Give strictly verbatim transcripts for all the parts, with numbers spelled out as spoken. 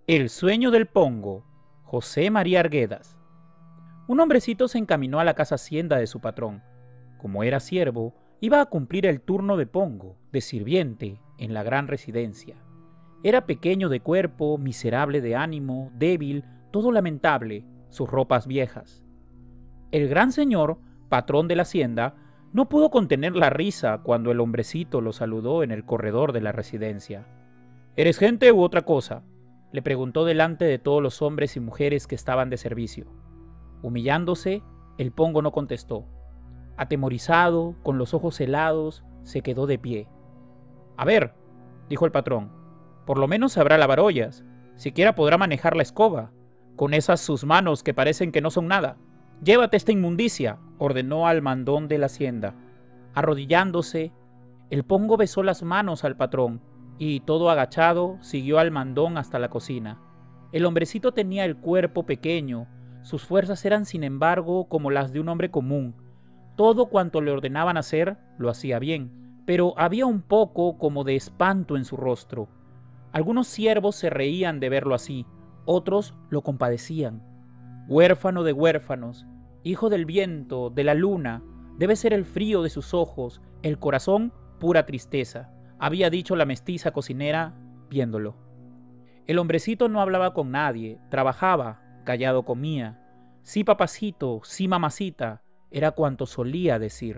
El sueño del Pongo, José María Arguedas. Un hombrecito se encaminó a la casa hacienda de su patrón. Como era siervo, iba a cumplir el turno de Pongo, de sirviente, en la gran residencia. Era pequeño de cuerpo, miserable de ánimo, débil, todo lamentable, sus ropas viejas. El gran señor, patrón de la hacienda, no pudo contener la risa cuando el hombrecito lo saludó en el corredor de la residencia. ¿Eres gente u otra cosa?, le preguntó delante de todos los hombres y mujeres que estaban de servicio. Humillándose, el Pongo no contestó. Atemorizado, con los ojos helados, se quedó de pie. «A ver», dijo el patrón, «por lo menos sabrá lavar ollas, siquiera podrá manejar la escoba, con esas sus manos que parecen que no son nada. Llévate esta inmundicia», ordenó al mandón de la hacienda. Arrodillándose, el Pongo besó las manos al patrón, y, todo agachado, siguió al mandón hasta la cocina. El hombrecito tenía el cuerpo pequeño, sus fuerzas eran sin embargo como las de un hombre común. Todo cuanto le ordenaban hacer, lo hacía bien, pero había un poco como de espanto en su rostro. Algunos siervos se reían de verlo así, otros lo compadecían. Huérfano de huérfanos, hijo del viento, de la luna, debe ser el frío de sus ojos, el corazón pura tristeza, había dicho la mestiza cocinera viéndolo. El hombrecito no hablaba con nadie, trabajaba, callado comía. Sí, papacito, sí, mamacita, era cuanto solía decir.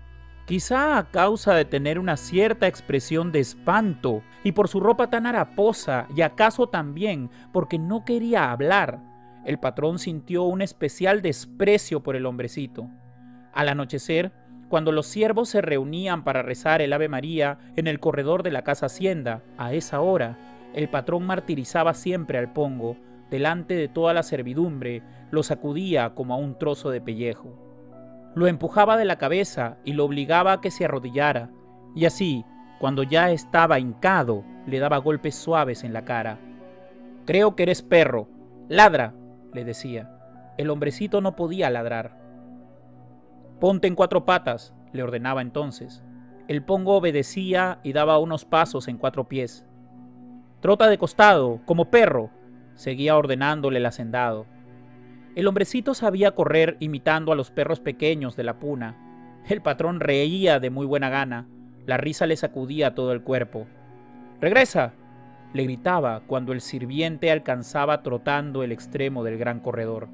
Quizá a causa de tener una cierta expresión de espanto y por su ropa tan haraposa, y acaso también porque no quería hablar, el patrón sintió un especial desprecio por el hombrecito. Al anochecer, cuando los siervos se reunían para rezar el Ave María en el corredor de la casa hacienda, a esa hora, el patrón martirizaba siempre al Pongo, delante de toda la servidumbre, lo sacudía como a un trozo de pellejo. Lo empujaba de la cabeza y lo obligaba a que se arrodillara, y así, cuando ya estaba hincado, le daba golpes suaves en la cara. «Creo que eres perro. ¡Ladra!», le decía. El hombrecito no podía ladrar. «Ponte en cuatro patas», le ordenaba entonces. El Pongo obedecía y daba unos pasos en cuatro pies. «Trota de costado, como perro», seguía ordenándole el hacendado. El hombrecito sabía correr imitando a los perros pequeños de la puna. El patrón reía de muy buena gana. La risa le sacudía todo el cuerpo. «¡Regresa!», le gritaba cuando el sirviente alcanzaba trotando el extremo del gran corredor.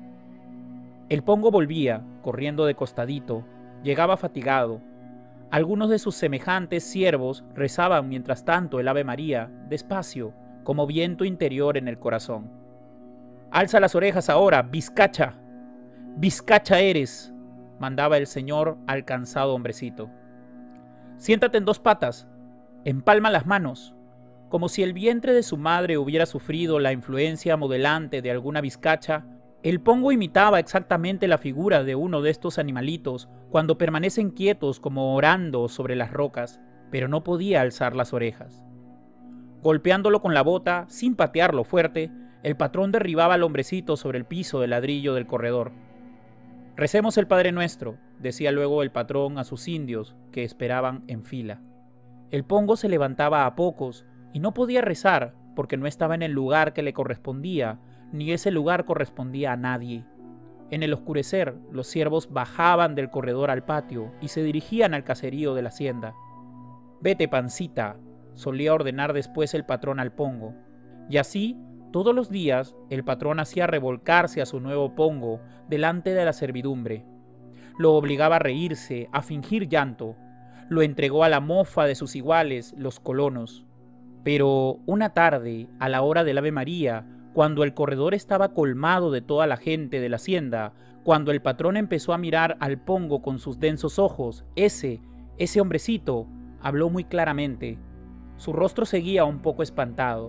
El Pongo volvía, corriendo de costadito, llegaba fatigado. Algunos de sus semejantes siervos rezaban mientras tanto el Ave María, despacio, como viento interior en el corazón. «Alza las orejas ahora, bizcacha. Bizcacha eres», mandaba el señor al cansado hombrecito. «Siéntate en dos patas, empalma las manos», como si el vientre de su madre hubiera sufrido la influencia modelante de alguna bizcacha. El Pongo imitaba exactamente la figura de uno de estos animalitos cuando permanecen quietos como orando sobre las rocas, pero no podía alzar las orejas. Golpeándolo con la bota, sin patearlo fuerte, el patrón derribaba al hombrecito sobre el piso de ladrillo del corredor. «Recemos el Padre Nuestro», decía luego el patrón a sus indios que esperaban en fila. El Pongo se levantaba a pocos y no podía rezar porque no estaba en el lugar que le correspondía, ni ese lugar correspondía a nadie. En el oscurecer, los siervos bajaban del corredor al patio y se dirigían al caserío de la hacienda. «Vete, pancita», solía ordenar después el patrón al Pongo. Y así, todos los días, el patrón hacía revolcarse a su nuevo Pongo delante de la servidumbre. Lo obligaba a reírse, a fingir llanto. Lo entregó a la mofa de sus iguales, los colonos. Pero una tarde, a la hora del Ave María, cuando el corredor estaba colmado de toda la gente de la hacienda, cuando el patrón empezó a mirar al Pongo con sus densos ojos, ese, ese hombrecito, habló muy claramente. Su rostro seguía un poco espantado.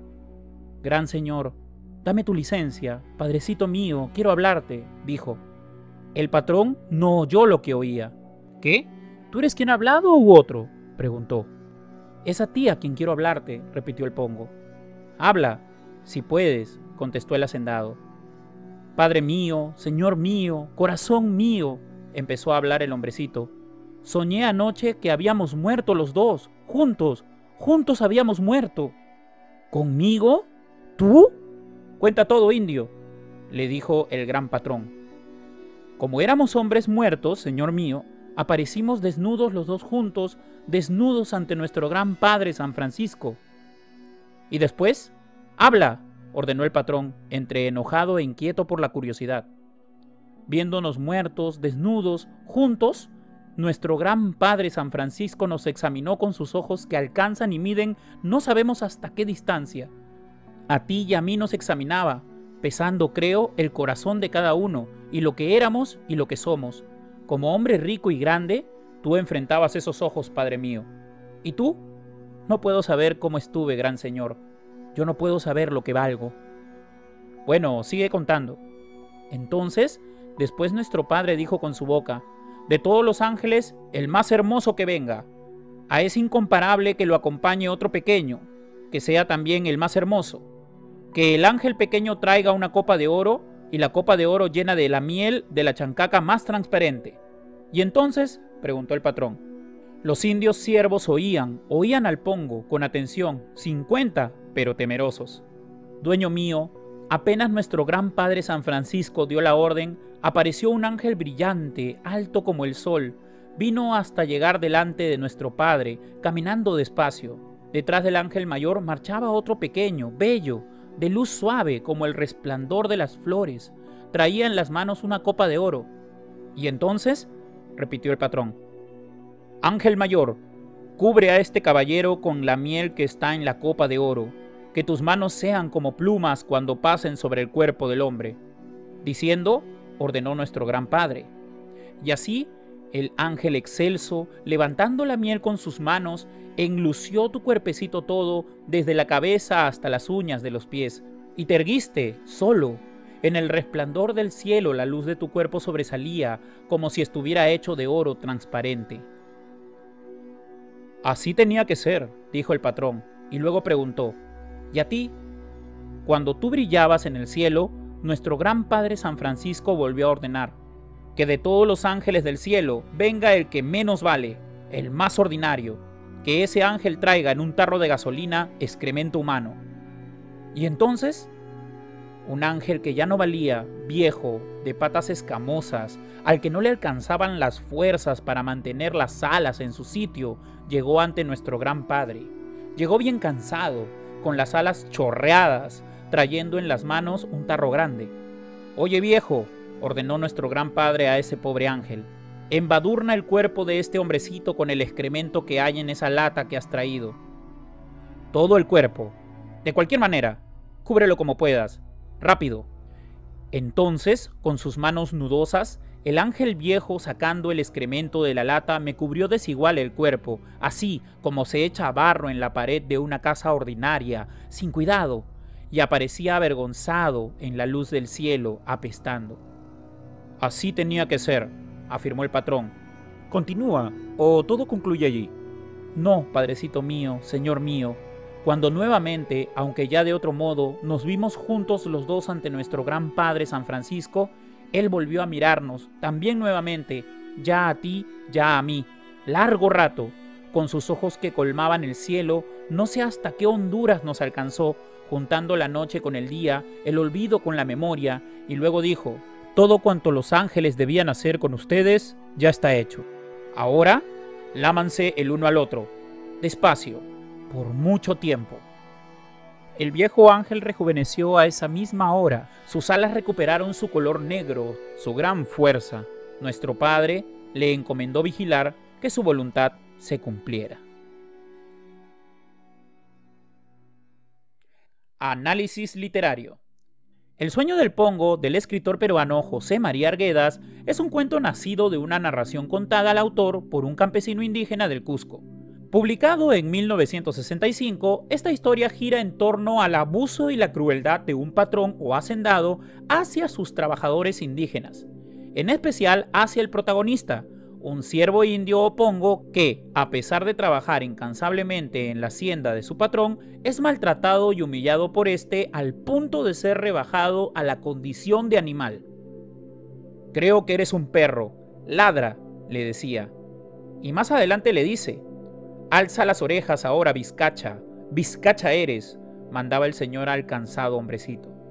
«Gran señor, dame tu licencia, padrecito mío, quiero hablarte», dijo. El patrón no oyó lo que oía. «¿Qué? ¿Tú eres quien ha hablado u otro?», preguntó. «Es a ti a quien quiero hablarte», repitió el Pongo. «Habla, si puedes», contestó el hacendado. «Padre mío, señor mío, corazón mío», empezó a hablar el hombrecito. «Soñé anoche que habíamos muerto los dos, juntos, juntos habíamos muerto». «¿Conmigo? ¿Tú?», Cuenta todo, indio, le dijo el gran patrón. Como éramos hombres muertos, señor mío, aparecimos desnudos los dos juntos, desnudos ante nuestro gran padre San Francisco. Y después, habla, ordenó el patrón, entre enojado e inquieto por la curiosidad. Viéndonos muertos, desnudos, juntos, nuestro gran padre San Francisco nos examinó con sus ojos que alcanzan y miden no sabemos hasta qué distancia. A ti y a mí nos examinaba, pesando, creo, el corazón de cada uno, y lo que éramos y lo que somos. Como hombre rico y grande, tú enfrentabas esos ojos, padre mío. ¿Y tú? No puedo saber cómo estuve, gran señor. Yo no puedo saber lo que valgo. Bueno, sigue contando. Entonces, después nuestro padre dijo con su boca, de todos los ángeles, el más hermoso que venga. A ese incomparable que lo acompañe otro pequeño, que sea también el más hermoso. Que el ángel pequeño traiga una copa de oro, y la copa de oro llena de la miel de la chancaca más transparente. Y entonces, preguntó el patrón, los indios siervos oían, oían al pongo, con atención, sin cuenta, pero temerosos. Dueño mío, apenas nuestro gran padre San Francisco dio la orden, apareció un ángel brillante, alto como el sol, vino hasta llegar delante de nuestro padre, caminando despacio. Detrás del ángel mayor marchaba otro pequeño, bello, de luz suave como el resplandor de las flores. Traía en las manos una copa de oro. Y entonces, repitió el patrón, ángel mayor, cubre a este caballero con la miel que está en la copa de oro, que tus manos sean como plumas cuando pasen sobre el cuerpo del hombre. Diciendo, ordenó nuestro gran padre. Y así, el ángel excelso, levantando la miel con sus manos, enlució tu cuerpecito todo, desde la cabeza hasta las uñas de los pies, y te erguiste, solo. En el resplandor del cielo la luz de tu cuerpo sobresalía, como si estuviera hecho de oro transparente. Así tenía que ser, dijo el patrón, y luego preguntó, ¿y a ti? Cuando tú brillabas en el cielo, nuestro gran padre San Francisco volvió a ordenar, que de todos los ángeles del cielo venga el que menos vale, el más ordinario, que ese ángel traiga en un tarro de gasolina excremento humano. Y entonces, un ángel que ya no valía, viejo, de patas escamosas, al que no le alcanzaban las fuerzas para mantener las alas en su sitio, llegó ante nuestro gran padre. Llegó bien cansado, con las alas chorreadas, trayendo en las manos un tarro grande. Oye viejo, ordenó nuestro gran padre a ese pobre ángel, embadurna el cuerpo de este hombrecito con el excremento que hay en esa lata que has traído. Todo el cuerpo, de cualquier manera, cúbrelo como puedas, rápido. Entonces, con sus manos nudosas, el ángel viejo, sacando el excremento de la lata, me cubrió desigual el cuerpo, así como se echa barro en la pared de una casa ordinaria, sin cuidado, y aparecía avergonzado en la luz del cielo, apestando. Así tenía que ser, afirmó el patrón. Continúa, o todo concluye allí. No, padrecito mío, señor mío, cuando nuevamente, aunque ya de otro modo, nos vimos juntos los dos ante nuestro gran padre San Francisco, él volvió a mirarnos, también nuevamente, ya a ti, ya a mí, largo rato, con sus ojos que colmaban el cielo, no sé hasta qué honduras nos alcanzó, juntando la noche con el día, el olvido con la memoria, y luego dijo, todo cuanto los ángeles debían hacer con ustedes, ya está hecho. Ahora, lámanse el uno al otro, despacio, por mucho tiempo. El viejo ángel rejuveneció a esa misma hora, sus alas recuperaron su color negro, su gran fuerza. Nuestro padre le encomendó vigilar que su voluntad se cumpliera. Análisis literario. El sueño del pongo, del escritor peruano José María Arguedas, es un cuento nacido de una narración contada al autor por un campesino indígena del Cusco. Publicado en mil novecientos sesenta y cinco, esta historia gira en torno al abuso y la crueldad de un patrón o hacendado hacia sus trabajadores indígenas, en especial hacia el protagonista, un siervo indio o pongo que, a pesar de trabajar incansablemente en la hacienda de su patrón, es maltratado y humillado por este al punto de ser rebajado a la condición de animal. «Creo que eres un perro, ladra», le decía. Y más adelante le dice, «Alza las orejas ahora, vizcacha, vizcacha eres», mandaba el señor al cansado hombrecito.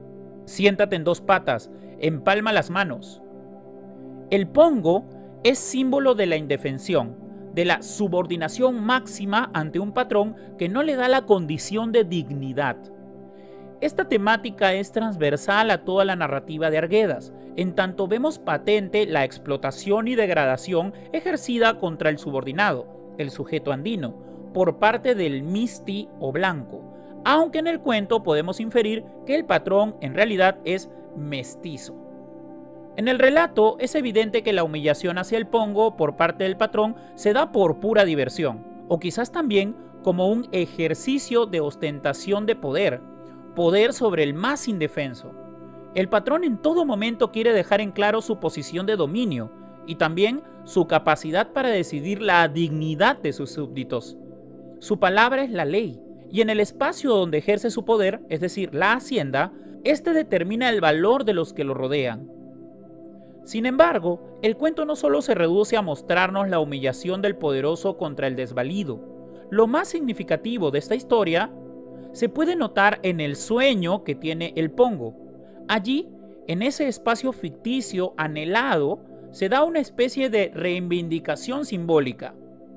Siéntate en dos patas, empalma las manos. El pongo es símbolo de la indefensión, de la subordinación máxima ante un patrón que no le da la condición de dignidad. Esta temática es transversal a toda la narrativa de Arguedas, en tanto vemos patente la explotación y degradación ejercida contra el subordinado, el sujeto andino, por parte del misti o blanco, aunque en el cuento podemos inferir que el patrón en realidad es mestizo. En el relato es evidente que la humillación hacia el pongo por parte del patrón se da por pura diversión, o quizás también como un ejercicio de ostentación de poder, poder sobre el más indefenso. El patrón en todo momento quiere dejar en claro su posición de dominio y también su capacidad para decidir la dignidad de sus súbditos. Su palabra es la ley, y en el espacio donde ejerce su poder, es decir, la hacienda, este determina el valor de los que lo rodean. Sin embargo, el cuento no solo se reduce a mostrarnos la humillación del poderoso contra el desvalido. Lo más significativo de esta historia se puede notar en el sueño que tiene el pongo. Allí, en ese espacio ficticio anhelado, se da una especie de reivindicación simbólica.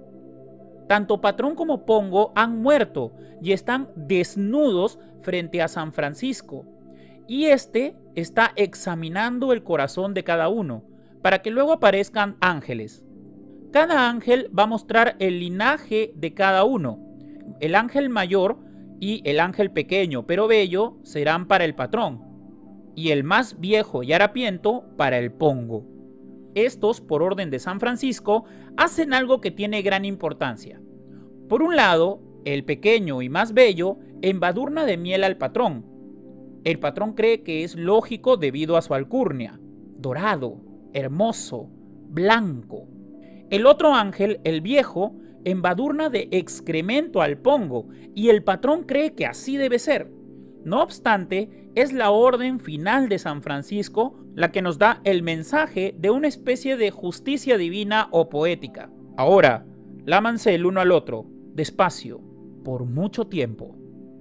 Tanto patrón como pongo han muerto y están desnudos frente a San Francisco, y este está examinando el corazón de cada uno, para que luego aparezcan ángeles. Cada ángel va a mostrar el linaje de cada uno. El ángel mayor y el ángel pequeño pero bello serán para el patrón, y el más viejo y harapiento para el pongo. Estos, por orden de San Francisco, hacen algo que tiene gran importancia. Por un lado, el pequeño y más bello embadurna de miel al patrón. El patrón cree que es lógico debido a su alcurnia: dorado, hermoso, blanco. El otro ángel, el viejo, embadurna de excremento al pongo, y el patrón cree que así debe ser. No obstante, es la orden final de San Francisco la que nos da el mensaje de una especie de justicia divina o poética. Ahora, lámanse el uno al otro, despacio, por mucho tiempo.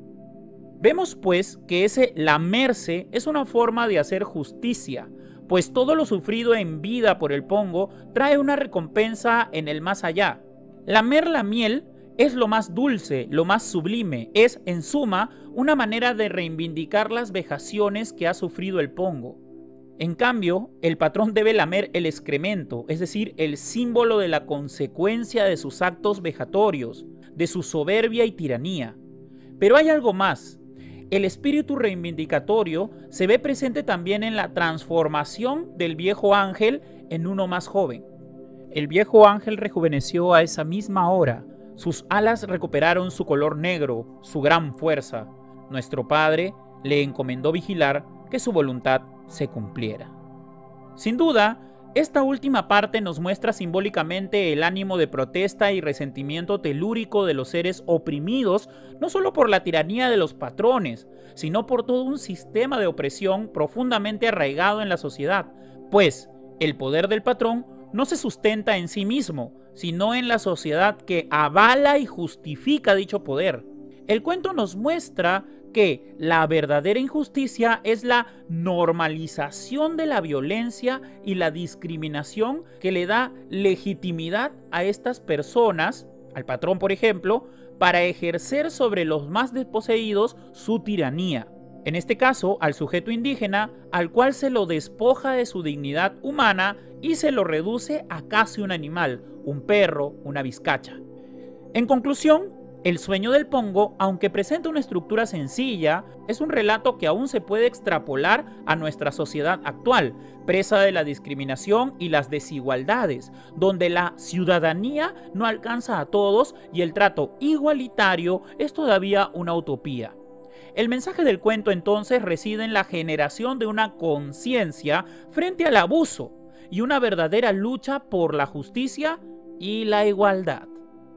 Vemos pues que ese lamerse es una forma de hacer justicia, pues todo lo sufrido en vida por el pongo trae una recompensa en el más allá. Lamer la miel es lo más dulce, lo más sublime, es, en suma, una manera de reivindicar las vejaciones que ha sufrido el pongo. En cambio, el patrón debe lamer el excremento, es decir, el símbolo de la consecuencia de sus actos vejatorios, de su soberbia y tiranía. Pero hay algo más. El espíritu reivindicatorio se ve presente también en la transformación del viejo ángel en uno más joven. El viejo ángel rejuveneció a esa misma hora. Sus alas recuperaron su color negro, su gran fuerza. Nuestro Padre le encomendó vigilar que su voluntad se cumpliera. Sin duda, esta última parte nos muestra simbólicamente el ánimo de protesta y resentimiento telúrico de los seres oprimidos, no solo por la tiranía de los patrones, sino por todo un sistema de opresión profundamente arraigado en la sociedad, pues el poder del patrón no se sustenta en sí mismo, sino en la sociedad que avala y justifica dicho poder. El cuento nos muestra que la verdadera injusticia es la normalización de la violencia y la discriminación que le da legitimidad a estas personas, al patrón por ejemplo, para ejercer sobre los más desposeídos su tiranía. En este caso, al sujeto indígena, al cual se lo despoja de su dignidad humana y se lo reduce a casi un animal, un perro, una vizcacha. En conclusión, El sueño del pongo, aunque presenta una estructura sencilla, es un relato que aún se puede extrapolar a nuestra sociedad actual, presa de la discriminación y las desigualdades, donde la ciudadanía no alcanza a todos y el trato igualitario es todavía una utopía. El mensaje del cuento entonces reside en la generación de una conciencia frente al abuso y una verdadera lucha por la justicia y la igualdad.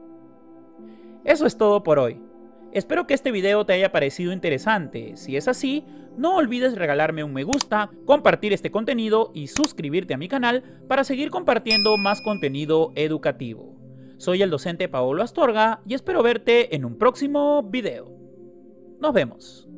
Eso es todo por hoy. Espero que este video te haya parecido interesante. Si es así, no olvides regalarme un me gusta, compartir este contenido y suscribirte a mi canal para seguir compartiendo más contenido educativo. Soy el docente Paolo Astorga y espero verte en un próximo video. Nos vemos.